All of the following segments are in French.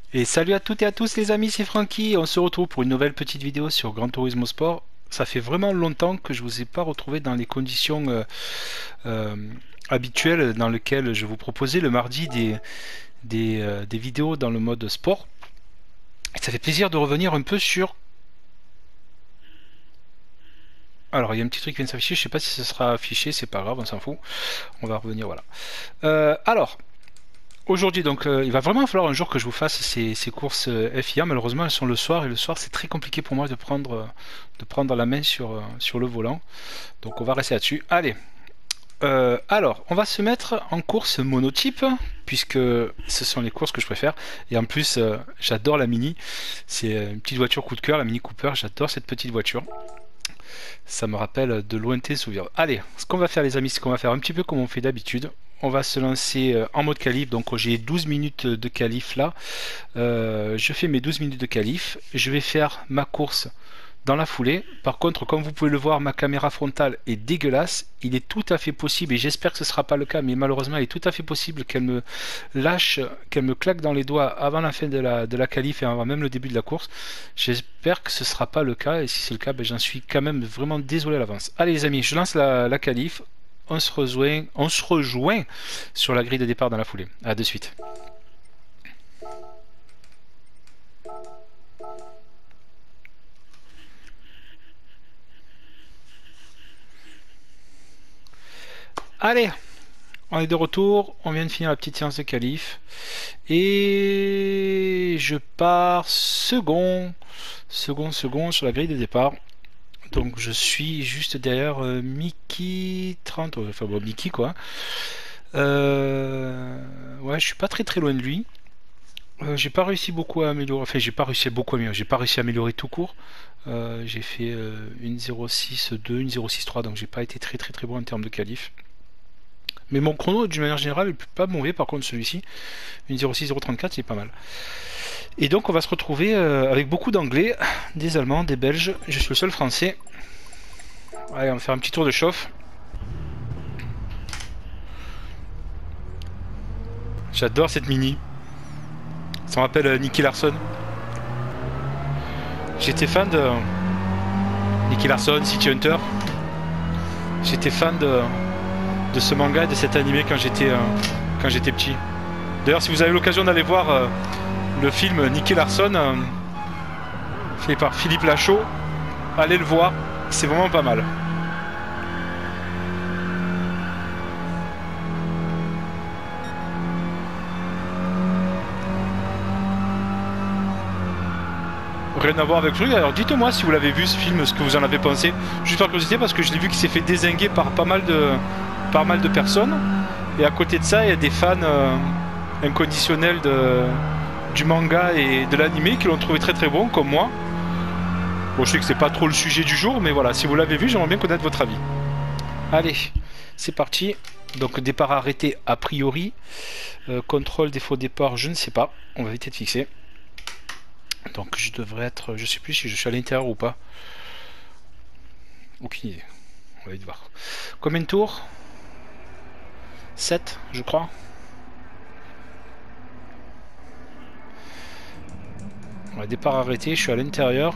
Et salut à toutes et à tous les amis, c'est Francky. On se retrouve pour une nouvelle petite vidéo sur Gran Turismo Sport. Ça fait vraiment longtemps que je vous ai pas retrouvé dans les conditions euh, habituelles dans lesquelles je vous proposais le mardi des vidéos dans le mode sport. Et ça fait plaisir de revenir un peu sur... Alors il y a un petit truc qui vient de s'afficher, je sais pas si ce sera affiché, c'est pas grave, on s'en fout. On va revenir, voilà. Alors, aujourd'hui, donc, il va vraiment falloir un jour que je vous fasse ces courses FIA. Malheureusement, elles sont le soir et le soir, c'est très compliqué pour moi de prendre la main sur le volant. Donc, on va rester là-dessus. Allez. Alors, on va se mettre en course monotype puisque ce sont les courses que je préfère. Et en plus, j'adore la Mini. C'est une petite voiture coup de cœur, la Mini Cooper. J'adore cette petite voiture. Ça me rappelle de lointains souvenirs. Allez, ce qu'on va faire les amis, c'est qu'on va faire un petit peu comme on fait d'habitude. On va se lancer en mode qualif, donc j'ai 12 minutes de qualif là. Je fais mes 12 minutes de qualif. Je vais faire ma course dans la foulée. Par contre, comme vous pouvez le voir, ma caméra frontale est dégueulasse. Il est tout à fait possible, et j'espère que ce ne sera pas le cas, mais malheureusement, il est tout à fait possible qu'elle me lâche, qu'elle me claque dans les doigts avant la fin de la qualif et avant même le début de la course. J'espère que ce ne sera pas le cas, et si c'est le cas, ben, j'en suis quand même vraiment désolé à l'avance. Allez les amis, je lance la qualif. On se rejoint sur la grille de départ dans la foulée. A de suite. Allez, on est de retour, on vient de finir la petite séance de qualif et je pars second sur la grille de départ. Donc je suis juste derrière Mickey 30, enfin bon Mickey quoi. Ouais, je suis pas très loin de lui. J'ai pas réussi beaucoup à améliorer, enfin j'ai pas réussi à beaucoup améliorer, j'ai pas réussi à améliorer tout court. J'ai fait une 0.6.2, une 0.6.3, donc j'ai pas été très bon en termes de qualif. Mais mon chrono, d'une manière générale, est pas mauvais. Par contre, celui-ci, une 06-034, il est pas mal. Et donc, on va se retrouver avec beaucoup d'anglais, des allemands, des belges. Je suis le seul français. Allez, on va faire un petit tour de chauffe. J'adore cette mini. Ça me rappelle Nicky Larson. J'étais fan de Nicky Larson, City Hunter. J'étais fan de ce manga et de cet animé quand j'étais petit. D'ailleurs, si vous avez l'occasion d'aller voir le film Nicky Larson, fait par Philippe Lachaud, allez le voir, c'est vraiment pas mal. Rien à voir avec le truc, alors dites-moi si vous l'avez vu ce film, ce que vous en avez pensé. Juste par curiosité, parce que je l'ai vu qu'il s'est fait dézinguer par pas mal de personnes. Et à côté de ça, il y a des fans inconditionnels du manga et de l'anime qui l'ont trouvé très bon, comme moi. Bon, je sais que c'est pas trop le sujet du jour, mais voilà, si vous l'avez vu, j'aimerais bien connaître votre avis. Allez, c'est parti. Donc départ arrêté a priori. Contrôle défaut départ, je ne sais pas. On va vite être fixé. Donc je devrais être... Je sais plus si je suis à l'intérieur ou pas. Aucune idée. On va vite voir. Combien de tours? 7, je crois. Ouais, départ arrêté, je suis à l'intérieur.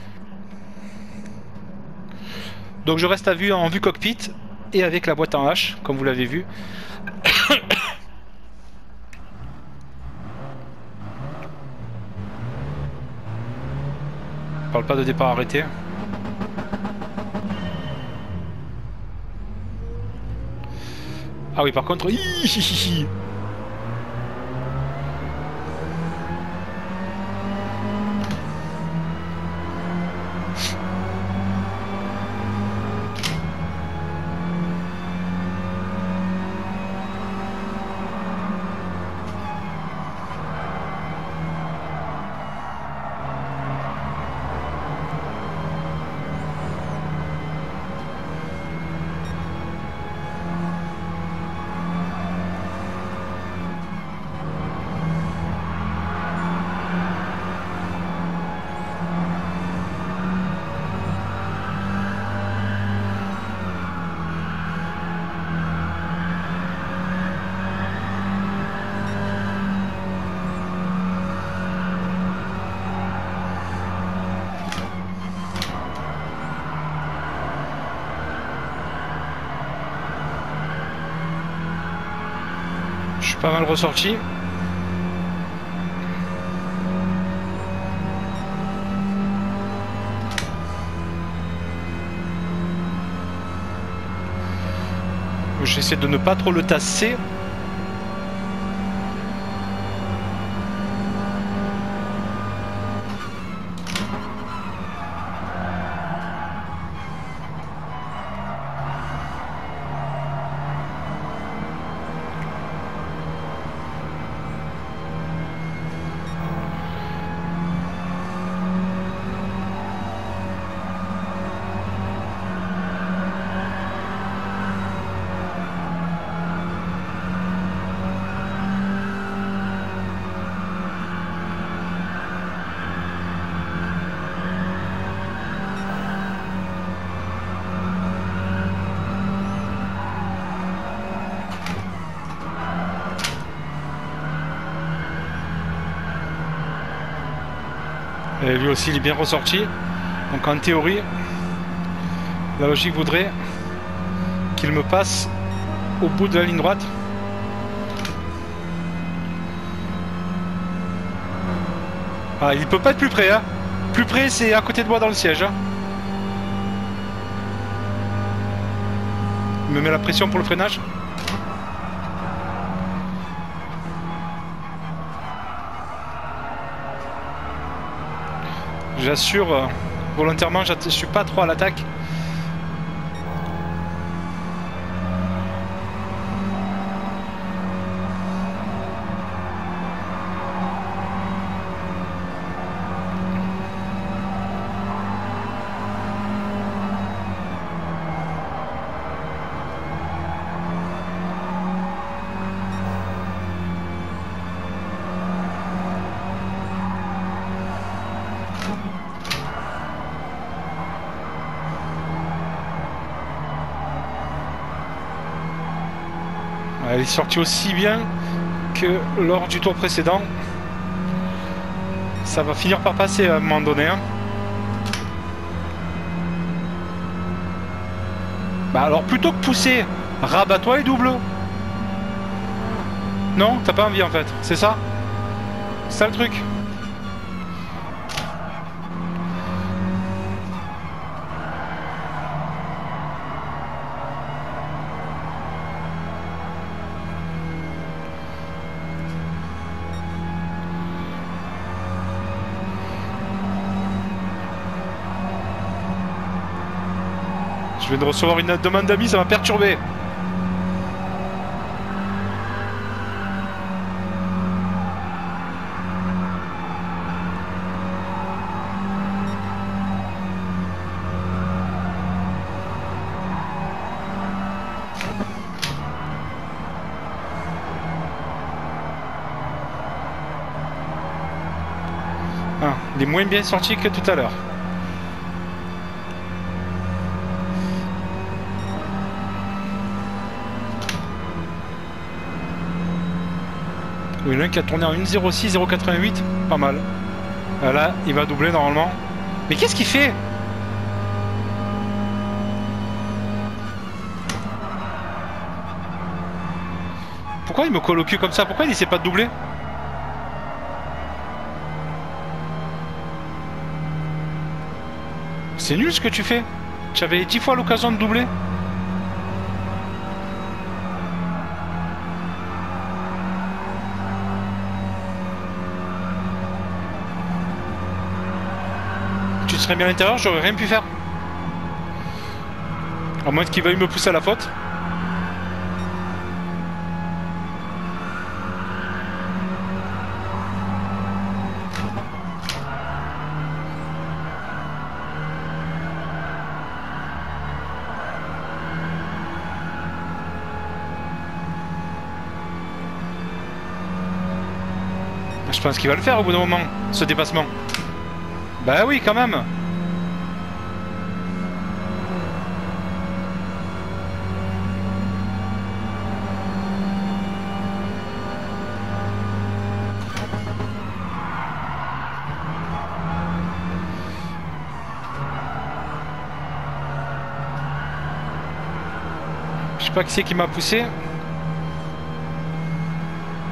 Donc je reste en vue cockpit et avec la boîte en H, comme vous l'avez vu. On parle pas de départ arrêté. Ah oui, par contre... Pas mal ressorti. J'essaie de ne pas trop le tasser. Et lui aussi il est bien ressorti. Donc en théorie, la logique voudrait qu'il me passe au bout de la ligne droite. Ah, il peut pas être plus près, hein. Plus près, c'est à côté de moi dans le siège, hein. Il me met la pression pour le freinage. J'assure, volontairement, je suis pas trop à l'attaque. Elle est sortie aussi bien que lors du tour précédent. Ça va finir par passer à un moment donné, hein. Bah alors plutôt que pousser, rabat-toi et double. Non, t'as pas envie en fait, c'est ça? C'est ça le truc. Je viens de recevoir une demande d'amis, ça m'a perturbé. Ah, il est moins bien sorti que tout à l'heure. Oui, l'un qui a tourné en 1.06, 0.88, pas mal. Là, il va doubler normalement. Mais qu'est-ce qu'il fait? Pourquoi il me colle au cul comme ça? Pourquoi il essaie pas de doubler? C'est nul ce que tu fais. Tu avais 10 fois l'occasion de doubler. Tu serais bien à l'intérieur, j'aurais rien pu faire. À moins qu'il veuille me pousser à la faute. Je pense qu'il va le faire au bout d'un moment, ce dépassement. Bah oui, quand même. Je sais pas qui c'est qui m'a poussé.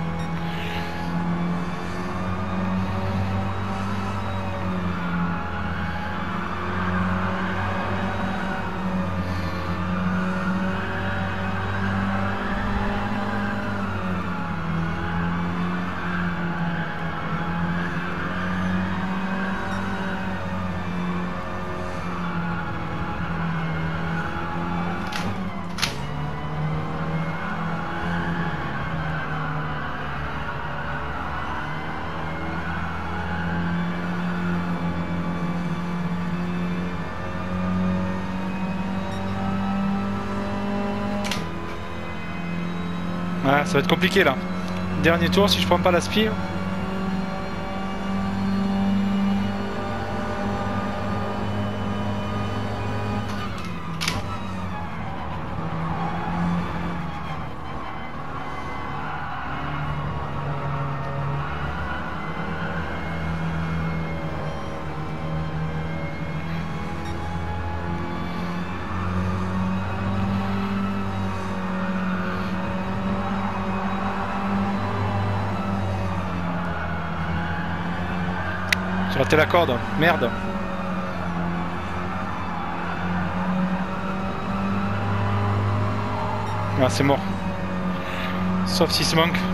Ouais, ça va être compliqué là. Dernier tour si je prends pas la spi. J'ai raté la corde, merde. Ah, c'est mort. Sauf si se manque.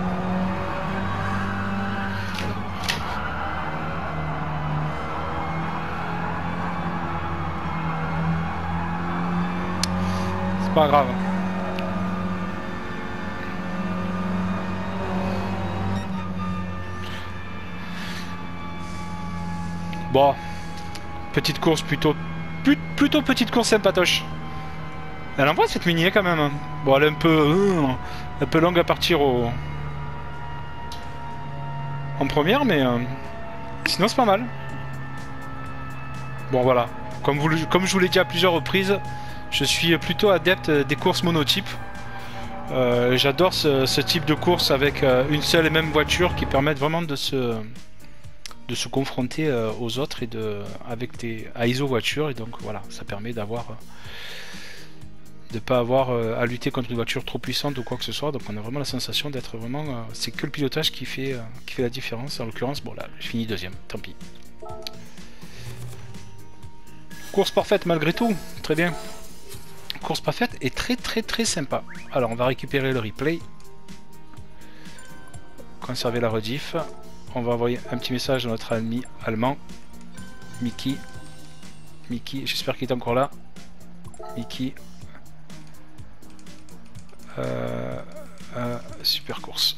C'est pas grave. Bon, petite course plutôt petite course sympatoche. Elle envoie cette mini quand même. Bon, elle est un peu longue à partir en première, mais sinon c'est pas mal. Bon voilà, comme je vous l'ai dit à plusieurs reprises, je suis plutôt adepte des courses monotypes. J'adore ce type de course avec une seule et même voiture qui permettent vraiment de se confronter aux autres et à ISO voiture, et donc voilà, ça permet d'avoir de pas avoir à lutter contre une voiture trop puissante ou quoi que ce soit. Donc on a vraiment la sensation d'être vraiment c'est que le pilotage qui fait la différence. En l'occurrence, bon là je finis deuxième, tant pis. Course parfaite malgré tout, très bien. Course parfaite et très sympa. Alors on va récupérer le replay, conserver la rediff. On va envoyer un petit message à notre ami allemand, Mickey. Mickey, j'espère qu'il est encore là. Mickey. Super course.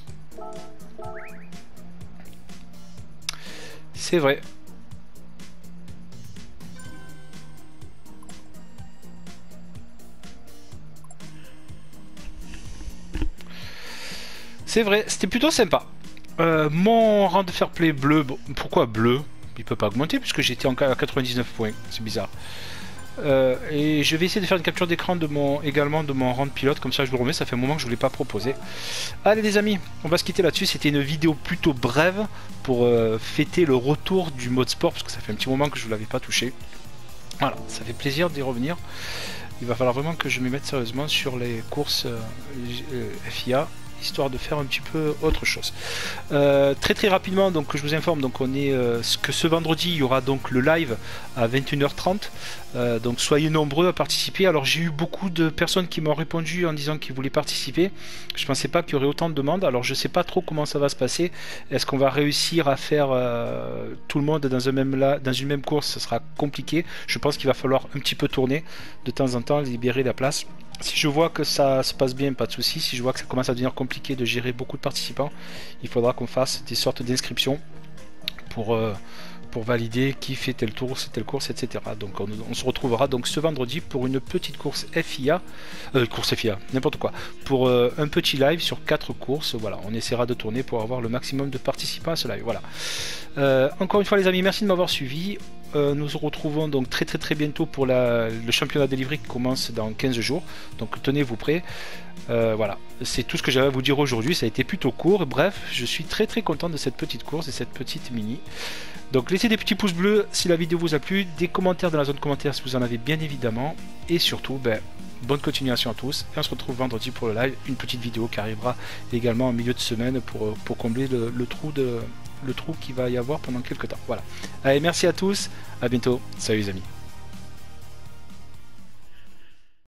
C'est vrai. C'est vrai, c'était plutôt sympa. Mon rang de fair play bleu, bon, pourquoi bleu? Il peut pas augmenter puisque j'étais à 99 points, c'est bizarre. Et je vais essayer de faire une capture d'écran également de mon rang de pilote, comme ça je le remets, ça fait un moment que je ne vous l'ai pas proposé. Allez les amis, on va se quitter là-dessus, c'était une vidéo plutôt brève pour fêter le retour du mode sport, parce que ça fait un petit moment que je ne l'avais pas touché. Voilà, ça fait plaisir d'y revenir. Il va falloir vraiment que je me mette sérieusement sur les courses FIA, histoire de faire un petit peu autre chose. Très rapidement, donc je vous informe, donc on est que ce vendredi il y aura donc le live à 21h30, donc soyez nombreux à participer. Alors j'ai eu beaucoup de personnes qui m'ont répondu en disant qu'ils voulaient participer. Je pensais pas qu'il y aurait autant de demandes, alors je sais pas trop comment ça va se passer. Est-ce qu'on va réussir à faire tout le monde dans une même course? Ce sera compliqué. Je pense qu'il va falloir un petit peu tourner de temps en temps, libérer la place. Si je vois que ça se passe bien, pas de souci. Si je vois que ça commence à devenir compliqué de gérer beaucoup de participants, il faudra qu'on fasse des sortes d'inscriptions pour valider qui fait tel tour, telle course, etc. Donc on se retrouvera donc ce vendredi pour une petite course FIA, n'importe quoi, pour un petit live sur 4 courses. Voilà, on essaiera de tourner pour avoir le maximum de participants à ce live. Voilà. Encore une fois les amis, merci de m'avoir suivi. Nous nous retrouvons donc très bientôt pour le championnat des livrées qui commence dans 15 jours. Donc tenez-vous prêts. Voilà, c'est tout ce que j'avais à vous dire aujourd'hui. Ça a été plutôt court. Bref, je suis très content de cette petite course et cette petite mini. Donc laissez des petits pouces bleus si la vidéo vous a plu, des commentaires dans la zone commentaire si vous en avez bien évidemment. Et surtout, bonne continuation à tous. Et on se retrouve vendredi pour le live. Une petite vidéo qui arrivera également en milieu de semaine pour combler le trou qu'il va y avoir pendant quelques temps. Voilà. Allez, merci à tous. À bientôt. Salut les amis.